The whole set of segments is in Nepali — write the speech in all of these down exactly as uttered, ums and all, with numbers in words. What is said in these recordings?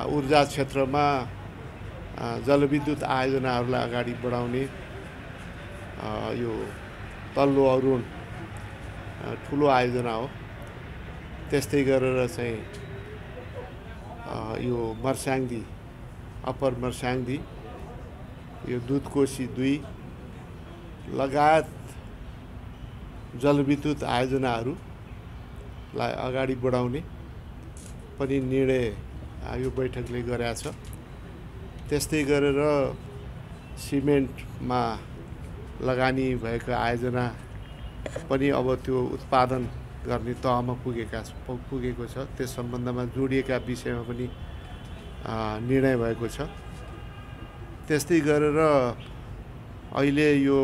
ऊर्जा क्षेत्रमा जलविद्युत आयोजनाहरूलाई अगाडि बढाउने यो तल्लो अरुण ठुलो आयोजना हो। त्यस्तै गरेर चाहिँ यो मर्स्याङ्दी अपरमस यो दुधकोशी दुई लगायत जलविद्युत आयोजनाहरूलाई अगाडि बढाउने पनि निर्णय यो बैठकले गरेको छ। त्यस्तै गरेर सिमेन्टमा लगानी भएको आयोजना पनि अब त्यो उत्पादन गर्ने तहमा पुगेका पुगेको छ। त्यस सम्बन्धमा जोडिएका विषयमा पनि निर्णय भएको छ। त्यस्तै गरेर अहिले यो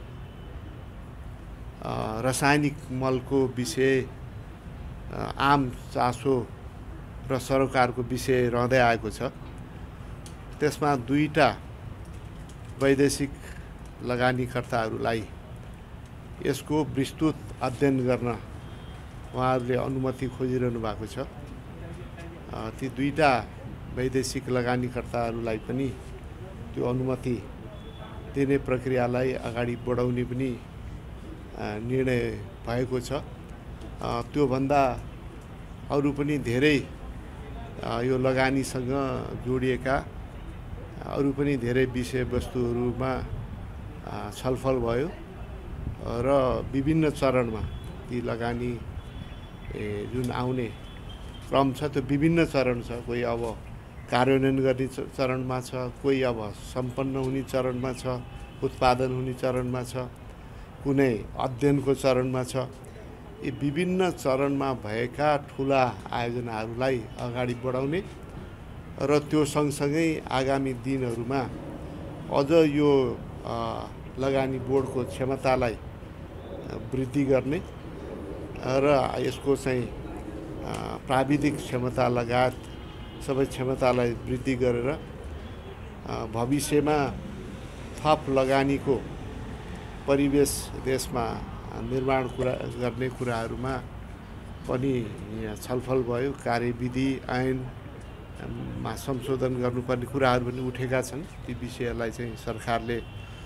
रासायनिक मलको विषय आम चासो र सरकारको विषय रहँदै आएको छ। त्यसमा दुईटा वैदेशिक लगानीकर्ताहरूलाई यसको विस्तृत अध्ययन गर्न उहाँहरूले अनुमति खोजिरहनु भएको छ। ती दुईटा वैदेशिक लगानीकर्ताहरूलाई पनि त्यो अनुमति दिने प्रक्रियालाई अगाडि बढाउने पनि निर्णय भएको छ। त्योभन्दा अरू पनि धेरै यो लगानीसँग जोडिएका अरू पनि धेरै विषयवस्तुहरूमा छलफल भयो र विभिन्न चरणमा ती लगानी जुन आउने क्रम छ त्यो विभिन्न चरण छ। कोही अब कार्यान्वयन गर्ने चरणमा छ, कोही अब सम्पन्न हुने चरणमा छ, उत्पादन हुने चरणमा छ, कुनै अध्ययनको चरणमा छ। यी विभिन्न चरणमा भएका ठुला आयोजनाहरूलाई अगाडि बढाउने र त्यो सँगसँगै आगामी दिनहरूमा अझ यो लगानी बोर्डको क्षमतालाई वृद्धि गर्ने र यसको चाहिँ प्राविधिक क्षमता लगायत सबै क्षमतालाई वृद्धि गरेर भविष्यमा थप लगानीको परिवेश देशमा निर्माण कुरा गर्ने कुराहरूमा पनि छलफल भयो। कार्यविधि ऐनमा संशोधन गर्नुपर्ने कुराहरू पनि उठेका छन्। ती विषयलाई चाहिँ सरकारले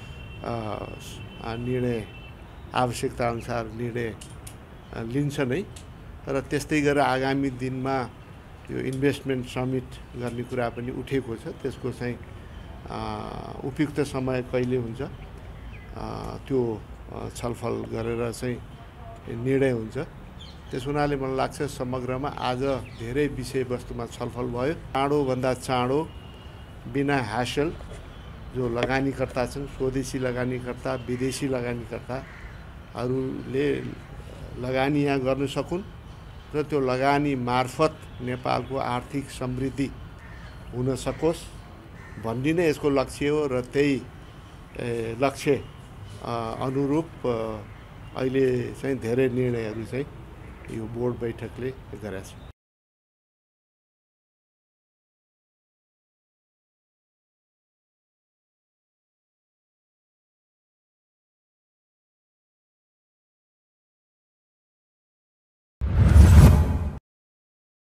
निर्णय आवश्यकता अनुसार निर्णय लिन्छ नै। तर त्यस्तै गरेर आगामी दिनमा यो इन्भेस्टमेन्ट समिट गर्ने कुरा पनि उठेको छ। त्यसको चाहिँ उपयुक्त समय कहिले हुन्छ त्यो छलफल गरेर चाहिँ निर्णय हुन्छ। त्यस हुनाले मलाई लाग्छ समग्रमा आज धेरै विषयवस्तुमा छलफल भयो। चाँडोभन्दा चाँडो बिना ह्यासल जो लगानीकर्ता छन्, स्वदेशी लगानीकर्ता, विदेशी लगानीकर्ताहरूले लगानी यहाँ गर्न सकुन् र त्यो लगानी मार्फत नेपालको आर्थिक समृद्धि हुन सकोस् भन्ने नै यसको लक्ष्य हो। र त्यही लक्ष्य अनुरूप अहिले चाहिँ धेरै निर्णयहरू चाहिँ यो बोर्ड बैठकले गरेको छ।